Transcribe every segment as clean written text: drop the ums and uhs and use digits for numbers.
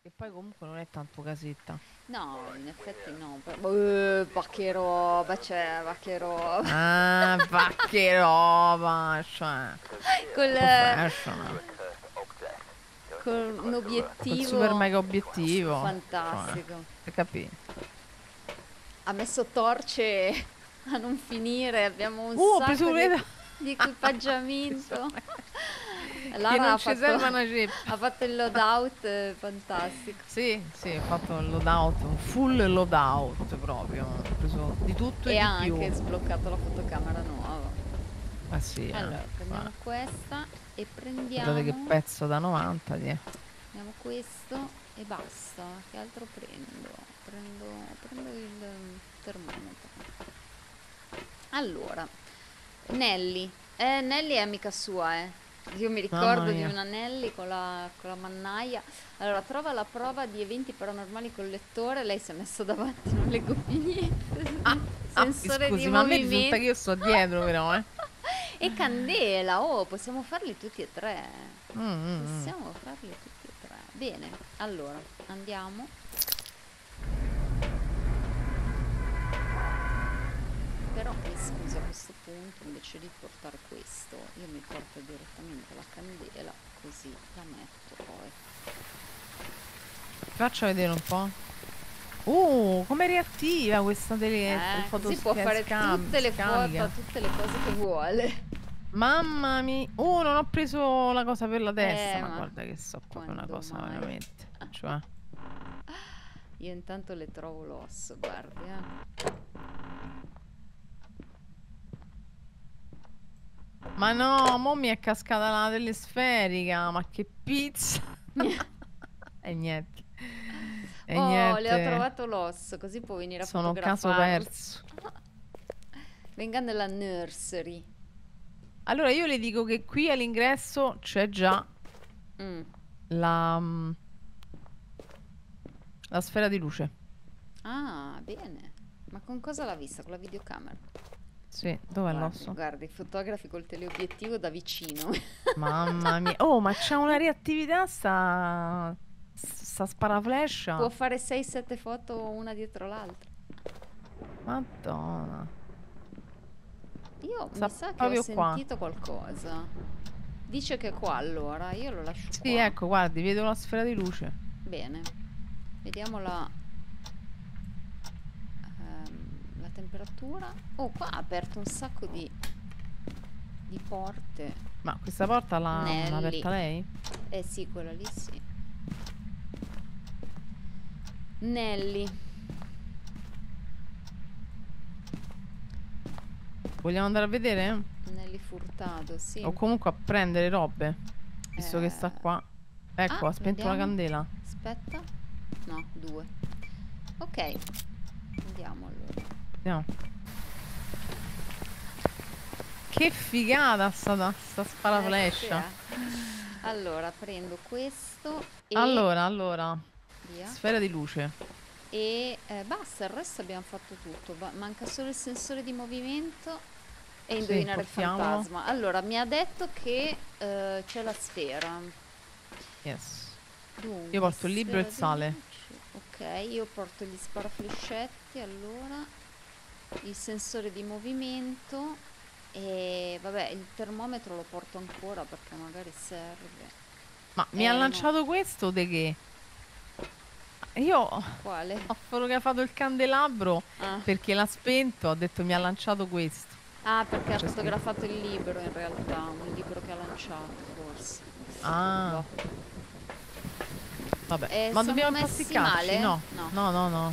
Che poi comunque non è tanto casetta. No, in effetti no. Ma che roba, cioè, ma che roba. Ah, va che roba, cioè, Col, professional. con un Col super obiettivo mega obiettivo, cioè, fantastico. hai capito? Ha messo torce a non finire, abbiamo un Ho preso sacco un'età. di Ho preso equipaggiamento. che Lara non ci serve una ceppa. ha fatto il loadout fantastico. Sì, sì, ho fatto un loadout, un full loadout proprio. Ho preso di tutto e E di ha più. anche sbloccato la fotocamera nuova. Ah sì, Allora, ma prendiamo questa e guardate che prendiamo, pezzo da 90, prendiamo questo e basta. Che altro prendo? Prendo il termometro. Allora, Nelly. Nelly è amica sua, eh. Io mi Mamma ricordo di mia. una Nelly con la mannaia. Allora, trova la prova di eventi paranormali col lettore. Lei si è messa davanti, non leggo più Ah, niente. mi Sensore di scusi, ma a me risulta che movimento. io sto dietro però, eh. E candela, oh, possiamo farli tutti e tre. Mm, mm, mm. Possiamo farli tutti e tre. Bene, allora, andiamo. Però mi scusi a questo punto, invece di portare questo, io mi porto direttamente la candela, così la metto poi. Faccia vedere un po'. Come reattiva questa Così può fare tutte le foto, scamica. tutte le cose che vuole. Mamma mia. Non ho preso la cosa per la testa, ma Ma guarda che so proprio una quando cosa mai? veramente. Cioè. Io intanto le trovo l'osso, guardi, Ma no, mo mi è cascata la telesferica, ma che pizza. E niente. E Oh, le ho niente. trovato l'osso, così può venire a Sono caso fotografarlo. perso. Venga nella nursery. Allora io le dico che qui all'ingresso c'è già Mm. la, la sfera di luce. Ah, bene. Ma con cosa l'ha vista? Con la videocamera? Sì, dov'è Guardi, l'osso? guardi, fotografi col teleobiettivo da vicino. Mamma mia. Oh, ma c'ha una reattività sta Può sparaflescia. fare 6-7 foto una dietro l'altra. Madonna. Io mi Sta sa che ho proprio qua. sentito qualcosa. Dice che è qua allora, io lo lascio Sì, qua. ecco, guardi, vedo la sfera di luce. Bene, vediamo la temperatura. Oh, qua ha aperto un sacco di porte. Ma questa porta l'ha Nelly. aperta lei? Eh sì, quella lì sì. Nelly. Vogliamo andare a vedere? Nelly Furtado, sì. O comunque a prendere robe. Visto che sta Eh, qua. Ecco, ha spento la vediamo. candela. Aspetta. No, due. Ok, andiamo allora. Andiamo. Che figata sta Sì, sparaflescia. Allora, prendo questo e Allora, via. sfera di luce. E basta, il resto abbiamo fatto tutto. Manca solo il sensore di movimento e Sì, indovinare il portiamolo. fantasma. Allora, mi ha detto che c'è la sfera. Yes. Io Dunque, porto il libro e sfera il di sale. luce. Ok, io porto gli sparaflescetti, allora, il sensore di movimento e vabbè, il termometro lo porto ancora perché magari serve. Ma mi ha No, lanciato questo de che? Io quale? ho fotografato il candelabro Ah, perché l'ha spento. Ho detto mi ha lanciato questo. perché ha C'è scritto. fotografato il libro in realtà, un libro che ha lanciato forse. Ah, Boh. vabbè. Ma Siamo dobbiamo messi impasticcarci? male? No, No. no, no, no.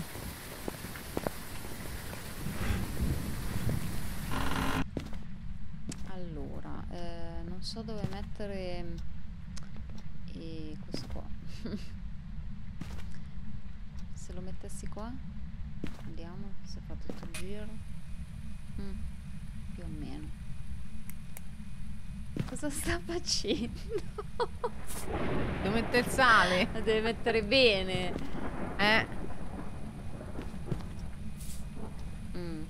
Allora, non so dove mettere questo qua. Se lo mettessi qua, vediamo se fa tutto il giro. Mm, più o meno. Cosa sta facendo? Devo mettere il sale. La deve mettere bene. Eh. Mm.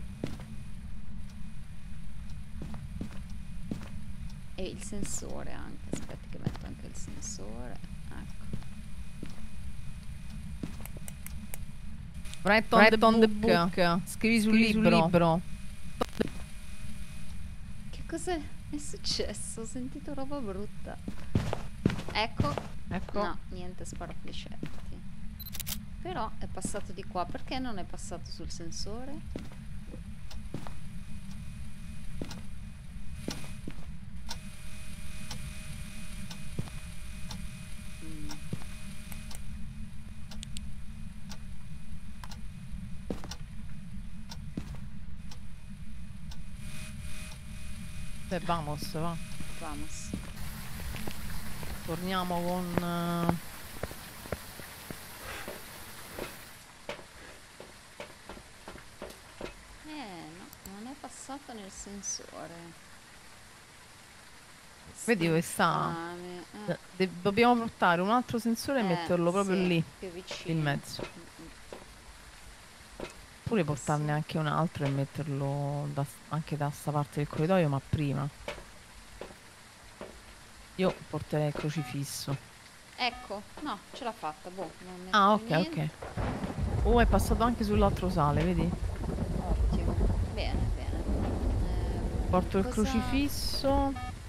E il sensore anche. Aspetti che metto anche il sensore. Ecco. Write on the book. Scrivi sul libro. Che cos'è? È successo? Ho sentito roba brutta. Ecco. No, niente sparaflicetti. Però è passato di qua. Perché non è passato sul sensore? Beh, vamos, va. Vamos. Torniamo con... No, non è passato nel sensore. Vedi dove sta? Dobbiamo portare un altro sensore e metterlo proprio lì, più vicino. in mezzo. Oppure portarne anche un altro e metterlo anche da sta parte del corridoio, ma prima. Io porterei il crocifisso. Ecco, no, ce l'ha fatta, boh. Non Ah, ok. Oh, è passato anche sull'altro sale, vedi? Ottimo. Bene. Porto il crocifisso.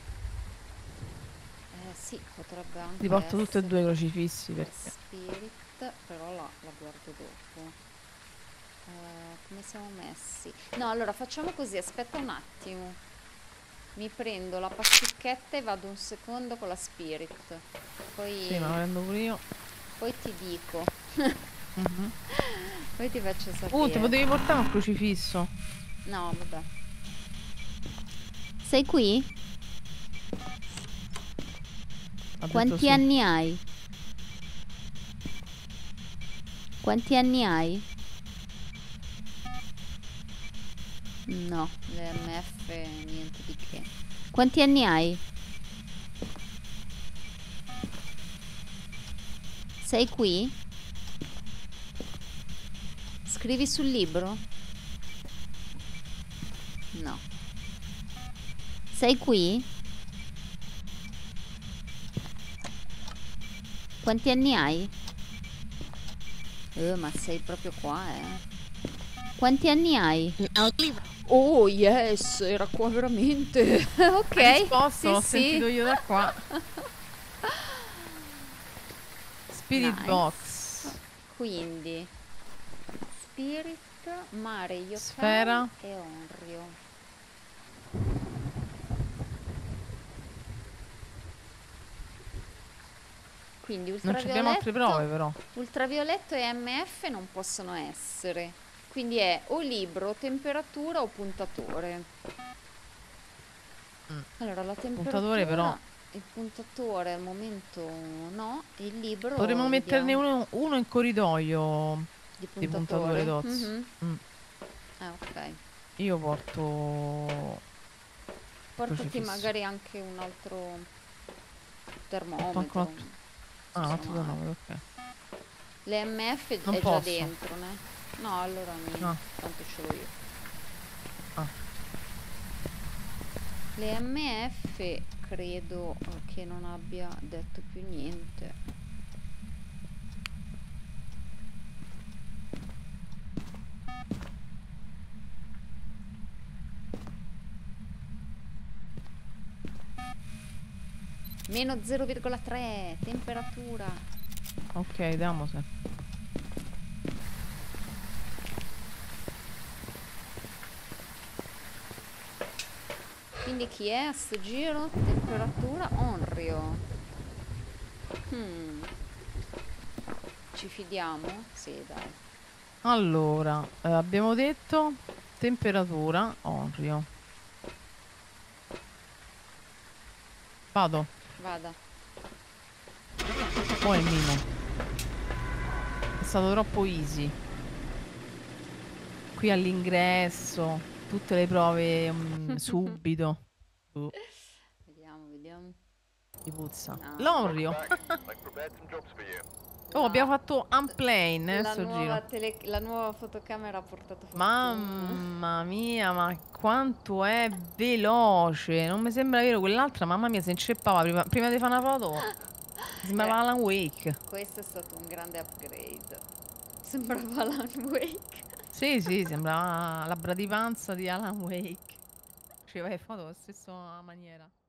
Sì, potrebbe anche Li porto tutti e due i crocifissi perché... Spirit, però la guardo dopo. Come siamo messi? No, allora facciamo così, aspetta un attimo. Mi prendo la pasticchetta e vado un secondo con la Spirit. Poi... Sì, ma la prendo pure io. Poi ti dico. Poi ti faccio sapere. Ti potevi portare un crocifisso. No, vabbè. Sei qui? Quanti anni hai? Quanti anni hai? No, l'MF niente di che. Quanti anni hai? Sei qui? Scrivi sul libro? No. Sei qui? Quanti anni hai? Ma sei proprio qua, Quanti anni hai? Oh yes, era qua veramente. Ok. Hai risposto, l'ho sì. sentito io da qua. Spirit box. Quindi Spirit, Mare, Yokai Sfera e Onryo. Quindi non abbiamo altre prove però. Ultravioletto e MF non possono essere. Quindi è o libro, temperatura o puntatore. Allora la temperatura, puntatore però. Il puntatore al momento no, il libro potremmo metterne uno in corridoio di puntatore DOTS. Ok. Io porto... Portati magari anche un altro termometro. Un altro termometro, ok. Le MF non è posso. già dentro, né? No, allora tanto ce l'ho io. Le MF credo che non abbia detto più niente. Meno 0,3 temperatura. Ok, diamose. Quindi chi è a sto giro? Temperatura Onryo. Ci fidiamo? Sì, dai. Allora, abbiamo detto temperatura Onryo. Vado. Vada. Poi il mino. È stato troppo easy. Qui all'ingresso, tutte le prove subito. Vediamo. Ti puzza. No. L'Onryo. Oh, abbiamo fatto unplane, sto giro. La nuova fotocamera ha portato fortuna. Mamma mia, ma quanto è veloce. Non mi sembra vero. Quell'altra, mamma mia, si inceppava prima di fare una foto. Sembrava Alan Wake. Questo è stato un grande upgrade. Sembrava Alan Wake. Sì, sì, sembrava la bradipanza di Alan Wake. Faceva le foto allo stesso maniera.